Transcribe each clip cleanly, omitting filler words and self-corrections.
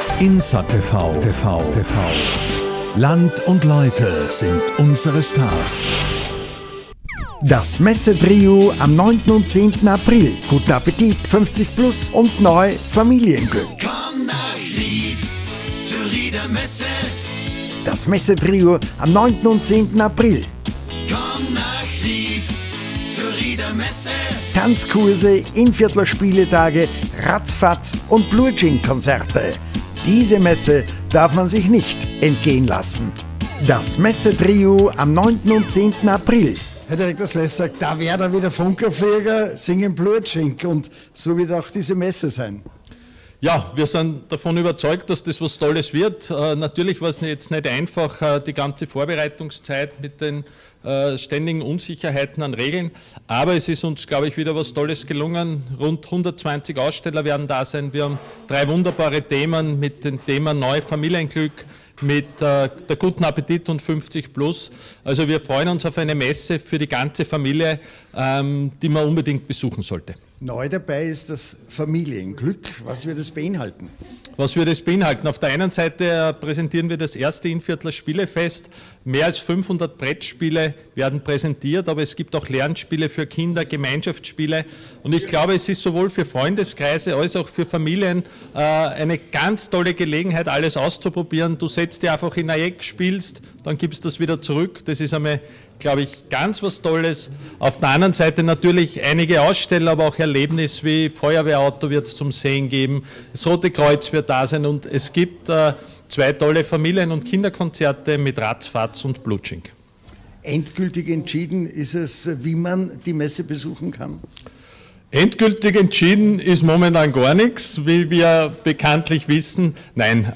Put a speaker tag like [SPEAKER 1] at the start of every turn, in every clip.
[SPEAKER 1] Insa TV. Land und Leute sind unsere Stars.
[SPEAKER 2] Das Messetrio am 9. und 10. April. Guten Appetit, 50 plus und neu Familienglück.
[SPEAKER 3] Komm nach Ried zur Rieder Messe.
[SPEAKER 2] Das Messetrio am 9. und 10. April.
[SPEAKER 3] Komm nach Ried zur Rieder Messe.
[SPEAKER 2] Tanzkurse, Inviertler-Spieletage, Ratzfatz und Blutsching-Konzerte. Diese Messe darf man sich nicht entgehen lassen. Das Messetrio am 9. und 10. April.
[SPEAKER 4] Herr Direktor Sless sagt, da wäre da wieder Funkerflieger, singen Blutschink und so wird auch diese Messe sein.
[SPEAKER 5] Ja, wir sind davon überzeugt, dass das was Tolles wird. Natürlich war es jetzt nicht einfach, die ganze Vorbereitungszeit mit den ständigen Unsicherheiten an Regeln, aber es ist uns, glaube ich, wieder was Tolles gelungen. Rund 120 Aussteller werden da sein. Wir haben 3 wunderbare Themen mit dem Thema Neu Familienglück, mit der guten Appetit und 50 plus. Also wir freuen uns auf eine Messe für die ganze Familie, die man unbedingt besuchen sollte.
[SPEAKER 4] Neu dabei ist das Familienglück. Was wird es beinhalten?
[SPEAKER 5] Was wird es beinhalten? Auf der einen Seite präsentieren wir das erste Innviertler Spielefest. Mehr als 500 Brettspiele werden präsentiert, aber es gibt auch Lernspiele für Kinder, Gemeinschaftsspiele. Und ich glaube, es ist sowohl für Freundeskreise als auch für Familien eine ganz tolle Gelegenheit, alles auszuprobieren. Du setzt dich einfach in ein Eck, spielst, dann gibst du das wieder zurück. Das ist einmal, glaube ich, ganz was Tolles. Auf der anderen Seite natürlich einige Aussteller, aber auch Erlebnis wie Feuerwehrauto wird es zum Sehen geben, das Rote Kreuz wird da sein und es gibt 2 tolle Familien- und Kinderkonzerte mit Ratzfatz und Blutschink.
[SPEAKER 4] Endgültig entschieden ist es, wie man die Messe besuchen kann?
[SPEAKER 5] Endgültig entschieden ist momentan gar nichts, wie wir bekanntlich wissen. Nein,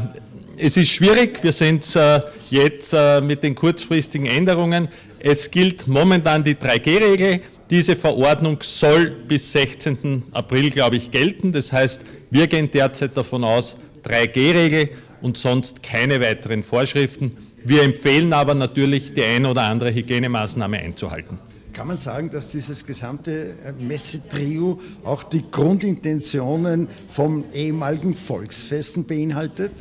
[SPEAKER 5] es ist schwierig, wir sind jetzt mit den kurzfristigen Änderungen. Es gilt momentan die 3G-Regel. Diese Verordnung soll bis 16. April, glaube ich, gelten. Das heißt, wir gehen derzeit davon aus, 3G-Regel und sonst keine weiteren Vorschriften. Wir empfehlen aber natürlich, die eine oder andere Hygienemaßnahme einzuhalten.
[SPEAKER 4] Kann man sagen, dass dieses gesamte Messetrio auch die Grundintentionen vom ehemaligen Volksfesten beinhaltet?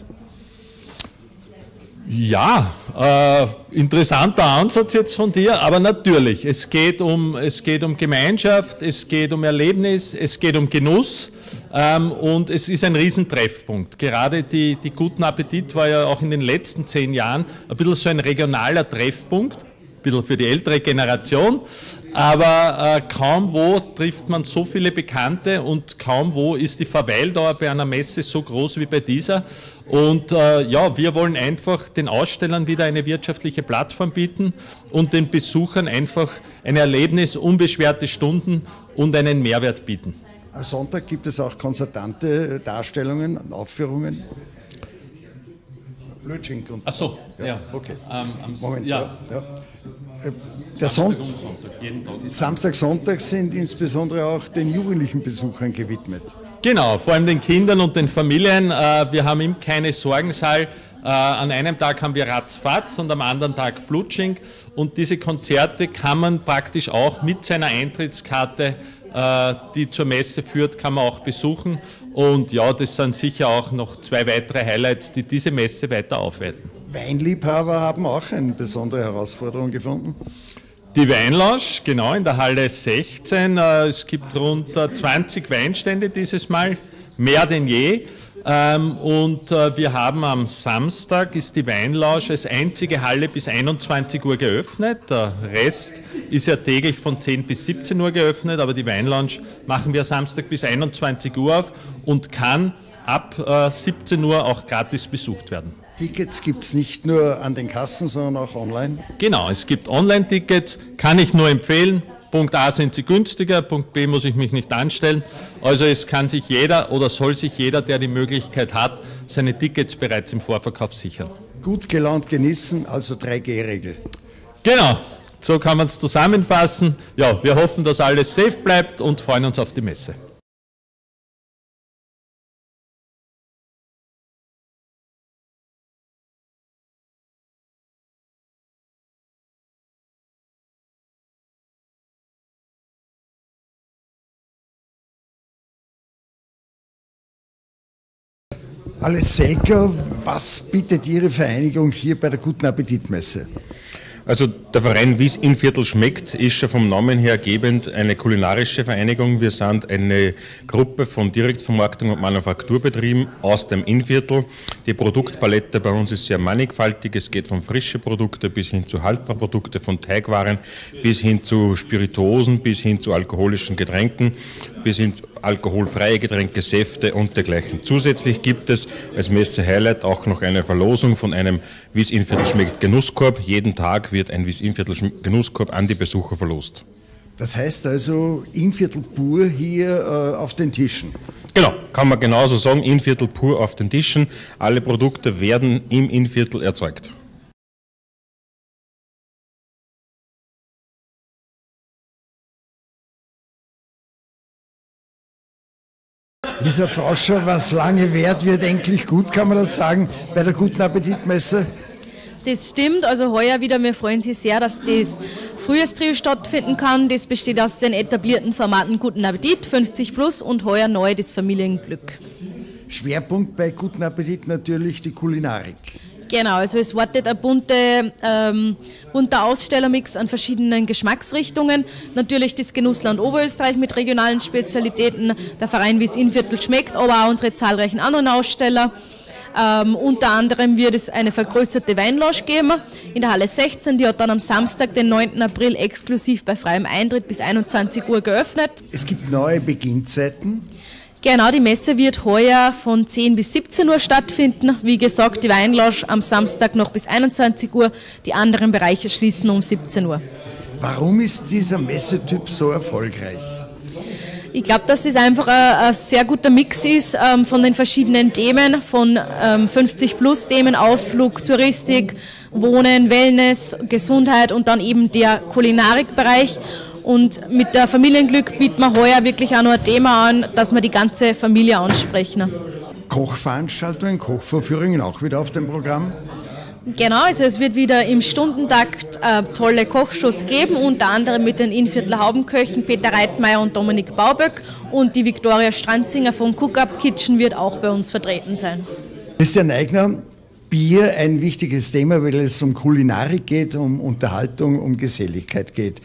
[SPEAKER 5] Ja, interessanter Ansatz jetzt von dir, aber natürlich, es geht um Gemeinschaft, es geht um Erlebnis, es geht um Genuss und es ist ein Riesentreffpunkt. Gerade die guten Appetit war ja auch in den letzten 10 Jahren ein bisschen so ein regionaler Treffpunkt, ein bisschen für die ältere Generation, aber kaum wo trifft man so viele Bekannte und kaum wo ist die Verweildauer bei einer Messe so groß wie bei dieser. Und ja, wir wollen einfach den Ausstellern wieder eine wirtschaftliche Plattform bieten und den Besuchern einfach ein Erlebnis, unbeschwerte Stunden und einen Mehrwert bieten.
[SPEAKER 4] Am Sonntag gibt es auch konzertante Darstellungen, Aufführungen. Blutschink.
[SPEAKER 5] Ach so, ja.
[SPEAKER 4] Okay.
[SPEAKER 5] Moment,
[SPEAKER 4] ja. Der
[SPEAKER 5] Samstag und Sonntag, jeden Tag.
[SPEAKER 4] Samstag, Sonntag sind insbesondere auch den jugendlichen Besuchern gewidmet.
[SPEAKER 5] Genau, vor allem den Kindern und den Familien. Wir haben im keine Sorgensaal. An einem Tag haben wir Ratzfatz und am anderen Tag Blutschink. Und diese Konzerte kann man praktisch auch mit seiner Eintrittskarte, die zur Messe führt, kann man auch besuchen. Und ja, das sind sicher auch noch 2 weitere Highlights, die diese Messe weiter aufwerten.
[SPEAKER 4] Weinliebhaber haben auch eine besondere Herausforderung gefunden.
[SPEAKER 5] Die Weinlounge, genau, in der Halle 16. Es gibt rund 20 Weinstände dieses Mal, mehr denn je. Und wir haben am Samstag, ist die Weinlounge als einzige Halle bis 21 Uhr geöffnet. Der Rest ist ja täglich von 10 bis 17 Uhr geöffnet, aber die Weinlounge machen wir Samstag bis 21 Uhr auf und kann ab 17 Uhr auch gratis besucht werden.
[SPEAKER 4] Tickets gibt es nicht nur an den Kassen, sondern auch online?
[SPEAKER 5] Genau, es gibt Online-Tickets, kann ich nur empfehlen. Punkt A sind sie günstiger, Punkt B muss ich mich nicht anstellen. Also es kann sich jeder oder soll sich jeder, der die Möglichkeit hat, seine Tickets bereits im Vorverkauf sichern.
[SPEAKER 4] Gut gelaunt genießen, also 3G-Regel.
[SPEAKER 5] Genau, so kann man es zusammenfassen. Ja, wir hoffen, dass alles safe bleibt und freuen uns auf die Messe.
[SPEAKER 4] Ales Selker, was bietet Ihre Vereinigung hier bei der Guten Appetitmesse?
[SPEAKER 6] Also der Verein Wie's Innviertel schmeckt ist schon vom Namen her gebend eine kulinarische Vereinigung. Wir sind eine Gruppe von Direktvermarktung und Manufakturbetrieben aus dem Innviertel. Die Produktpalette bei uns ist sehr mannigfaltig. Es geht von frischen Produkten bis hin zu Haltbarprodukte, von Teigwaren bis hin zu Spirituosen, bis hin zu alkoholischen Getränken, bis hin zu alkoholfreie Getränke, Säfte und dergleichen. Zusätzlich gibt es als Messe-Highlight auch noch eine Verlosung von einem Wie's Innviertel schmeckt Genusskorb. Jeden Tag wird ein Wie's Innviertel Genusskorb an die Besucher verlost.
[SPEAKER 4] Das heißt also Innviertel pur hier auf den Tischen?
[SPEAKER 6] Genau, kann man genauso sagen, Innviertel pur auf den Tischen. Alle Produkte werden im Innviertel erzeugt.
[SPEAKER 4] Lisa Frauscher, was lange währt, wird endlich gut, kann man das sagen, bei der Guten Appetitmesse?
[SPEAKER 7] Das stimmt, also heuer wieder, wir freuen uns sehr, dass das Frühjahrstrio stattfinden kann. Das besteht aus den etablierten Formaten Guten Appetit, 50 plus und heuer neu das Familienglück.
[SPEAKER 4] Schwerpunkt bei Guten Appetit natürlich die Kulinarik.
[SPEAKER 7] Genau, also es wartet ein bunter Ausstellermix an verschiedenen Geschmacksrichtungen. Natürlich das Genussland Oberösterreich mit regionalen Spezialitäten, der Verein Wie's Innviertel schmeckt, aber auch unsere zahlreichen anderen Aussteller. Unter anderem wird es eine vergrößerte Weinlounge geben in der Halle 16, die hat dann am Samstag, den 9. April, exklusiv bei freiem Eintritt bis 21 Uhr geöffnet.
[SPEAKER 4] Es gibt neue Beginnzeiten.
[SPEAKER 7] Genau, die Messe wird heuer von 10 bis 17 Uhr stattfinden. Wie gesagt, die Weinlounge am Samstag noch bis 21 Uhr, die anderen Bereiche schließen um 17 Uhr. Warum ist dieser Messetyp so erfolgreich? Ich glaube, dass es einfach ein sehr guter Mix ist von den verschiedenen Themen, von 50-plus-Themen, Ausflug, Touristik, Wohnen, Wellness, Gesundheit und dann eben der Kulinarikbereich. Und mit der Familienglück bieten wir heuer wirklich auch noch ein Thema an, dass wir die ganze Familie ansprechen. Kochveranstaltungen, Kochvorführungen auch wieder auf dem Programm? Genau, also es wird wieder im Stundentakt tolle Kochshows geben, unter anderem mit den Innviertler Haubenköchen Peter Reitmeier und Dominik Bauböck, und die Viktoria Stranzinger von Cook Up Kitchen wird auch bei uns vertreten sein. Christian Eigner, Bier ein wichtiges Thema, weil es um Kulinarik geht, um Unterhaltung, um Geselligkeit geht.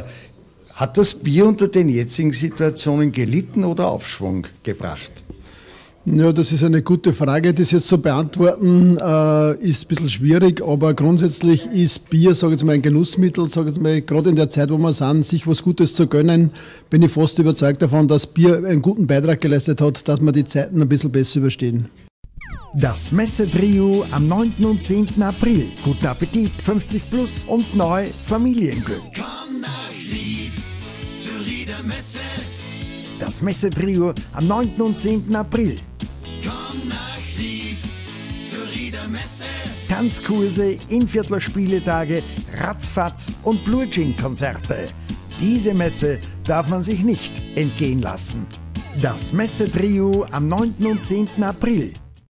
[SPEAKER 7] Hat das Bier unter den jetzigen Situationen gelitten oder Aufschwung gebracht?
[SPEAKER 8] Ja, das ist eine gute Frage. Das jetzt zu beantworten, ist ein bisschen schwierig, aber grundsätzlich ist Bier, sage ich jetzt mal, ein Genussmittel, sage ich jetzt mal, gerade in der Zeit, wo wir sind, sich was Gutes zu gönnen, bin ich fast überzeugt davon, dass Bier einen guten Beitrag geleistet hat, dass wir die Zeiten ein bisschen besser überstehen.
[SPEAKER 2] Das Messetrio am 9. und 10. April. Guten Appetit, 50 plus und neu Familienglück.
[SPEAKER 3] Komm nach Ried zur Rieder Messe.
[SPEAKER 2] Das Messetrio am 9. und 10. April.
[SPEAKER 3] Komm nach Ried zur Rieder Messe.
[SPEAKER 2] Tanzkurse, Innviertler Spieletage, Ratzfatz und Blutsching-Konzerte. Diese Messe darf man sich nicht entgehen lassen. Das Messetrio am 9. und 10. April.